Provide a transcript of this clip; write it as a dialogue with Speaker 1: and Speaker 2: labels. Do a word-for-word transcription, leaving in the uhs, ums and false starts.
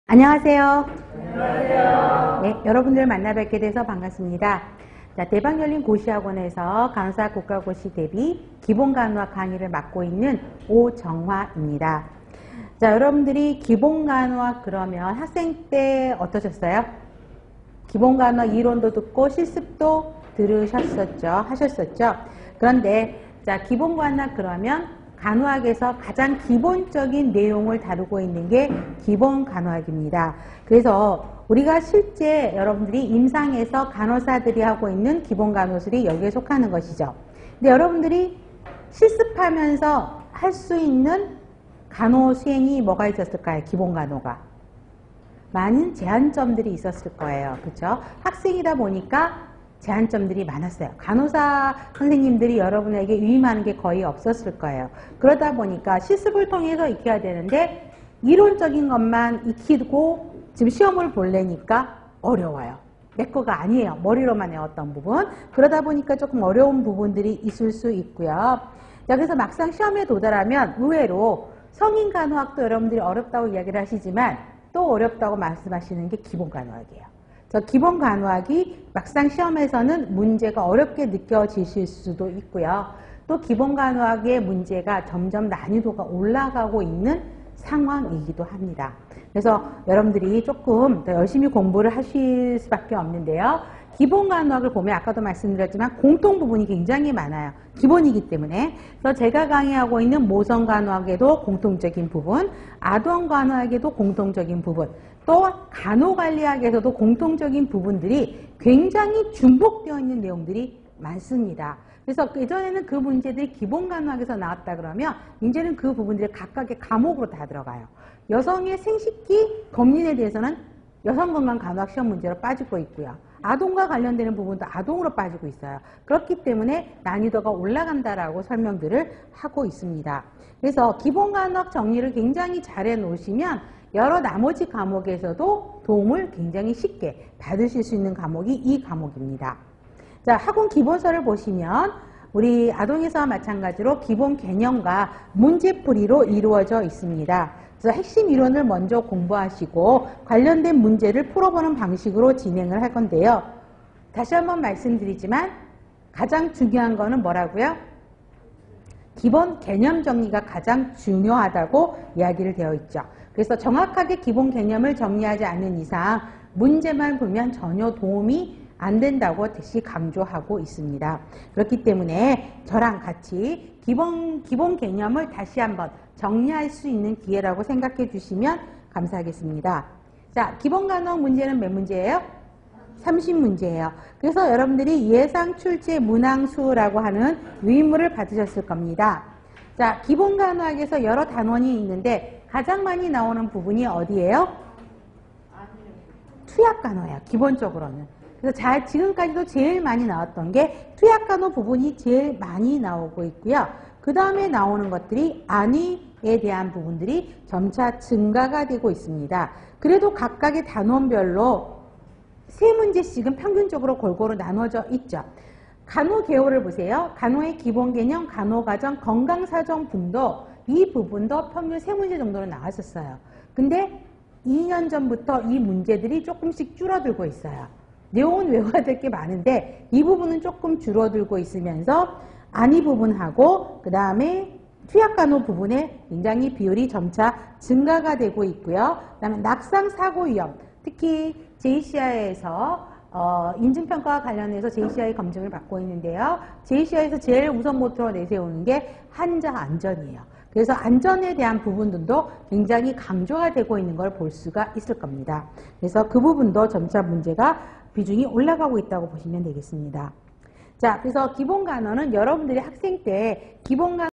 Speaker 1: 안녕하세요.
Speaker 2: 안녕하세요.
Speaker 1: 네, 여러분들 만나 뵙게 돼서 반갑습니다. 자, 대박 열린 고시학원에서 간호사 국가고시 대비 기본간호학 강의를 맡고 있는 오정화입니다. 자, 여러분들이 기본간호학 그러면 학생 때 어떠셨어요? 기본간호학 이론도 듣고 실습도 들으셨었죠? 하셨었죠? 그런데 자, 기본간호학 그러면 간호학에서 가장 기본적인 내용을 다루고 있는 게 기본간호학입니다. 그래서 우리가 실제 여러분들이 임상에서 간호사들이 하고 있는 기본간호술이 여기에 속하는 것이죠. 근데 여러분들이 실습하면서 할 수 있는 간호 수행이 뭐가 있었을까요? 기본간호가. 많은 제한점들이 있었을 거예요. 그렇죠? 학생이다 보니까 제한점들이 많았어요. 간호사 선생님들이 여러분에게 위임하는 게 거의 없었을 거예요. 그러다 보니까 실습을 통해서 익혀야 되는데 이론적인 것만 익히고 지금 시험을 보려니까 어려워요. 내 거가 아니에요. 머리로만 외웠던 부분. 그러다 보니까 조금 어려운 부분들이 있을 수 있고요. 자, 그래서 막상 시험에 도달하면 의외로 성인간호학도 여러분들이 어렵다고 이야기를 하시지만 또 어렵다고 말씀하시는 게 기본간호학이에요. 저 기본간호학이 막상 시험에서는 문제가 어렵게 느껴지실 수도 있고요. 또 기본간호학의 문제가 점점 난이도가 올라가고 있는 상황이기도 합니다. 그래서 여러분들이 조금 더 열심히 공부를 하실 수밖에 없는데요. 기본간호학을 보면 아까도 말씀드렸지만 공통 부분이 굉장히 많아요. 기본이기 때문에. 그래서 제가 강의하고 있는 모성간호학에도 공통적인 부분, 아동간호학에도 공통적인 부분, 또 간호관리학에서도 공통적인 부분들이 굉장히 중복되어 있는 내용들이 많습니다. 그래서 예전에는 그 문제들이 기본간호학에서 나왔다 그러면 이제는 그 부분들이 각각의 과목으로 다 들어가요. 여성의 생식기 검린에 대해서는 여성건강간호학 시험 문제로 빠지고 있고요. 아동과 관련되는 부분도 아동으로 빠지고 있어요. 그렇기 때문에 난이도가 올라간다라고 설명들을 하고 있습니다. 그래서 기본간호학 정리를 굉장히 잘 해놓으시면 여러 나머지 과목에서도 도움을 굉장히 쉽게 받으실 수 있는 과목이 이 과목입니다. 자, 학원 기본서를 보시면 우리 아동에서와 마찬가지로 기본 개념과 문제풀이로 이루어져 있습니다. 그래서 핵심 이론을 먼저 공부하시고 관련된 문제를 풀어보는 방식으로 진행을 할 건데요. 다시 한번 말씀드리지만 가장 중요한 거는 뭐라고요? 기본 개념 정리가 가장 중요하다고 이야기를 되어 있죠. 그래서 정확하게 기본 개념을 정리하지 않는 이상 문제만 보면 전혀 도움이 안 된다고 다시 강조하고 있습니다. 그렇기 때문에 저랑 같이 기본, 기본 개념을 다시 한번 정리할 수 있는 기회라고 생각해 주시면 감사하겠습니다. 자, 기본간호학 문제는 몇 문제예요? 삼십 문제예요. 그래서 여러분들이 예상 출제 문항수라고 하는 유인물을 받으셨을 겁니다. 자, 기본간호학에서 여러 단원이 있는데 가장 많이 나오는 부분이 어디예요? 투약간호예요. 기본적으로는. 그래서 자, 지금까지도 제일 많이 나왔던 게 투약간호 부분이 제일 많이 나오고 있고요. 그 다음에 나오는 것들이 안위에 대한 부분들이 점차 증가가 되고 있습니다. 그래도 각각의 단원별로 세 문제씩은 평균적으로 골고루 나눠져 있죠. 간호 개요를 보세요. 간호의 기본 개념, 간호과정, 건강사정분도 이 부분도 평균 세 문제 정도로 나왔었어요. 근데 이 년 전부터 이 문제들이 조금씩 줄어들고 있어요. 내용은 외워야 될 게 많은데 이 부분은 조금 줄어들고 있으면서 안위 부분하고 그 다음에 투약간호 부분에 굉장히 비율이 점차 증가가 되고 있고요. 그 다음에 낙상사고 위험, 특히 제이씨아이에서 어, 인증평가와 관련해서 제이씨아이 검증을 받고 있는데요. 제이씨아이에서 제일 우선 모토로 내세우는 게 환자 안전이에요. 그래서 안전에 대한 부분들도 굉장히 강조가 되고 있는 걸 볼 수가 있을 겁니다. 그래서 그 부분도 점차 문제가 비중이 올라가고 있다고 보시면 되겠습니다. 자, 그래서 기본간호는 여러분들이 학생 때 기본간호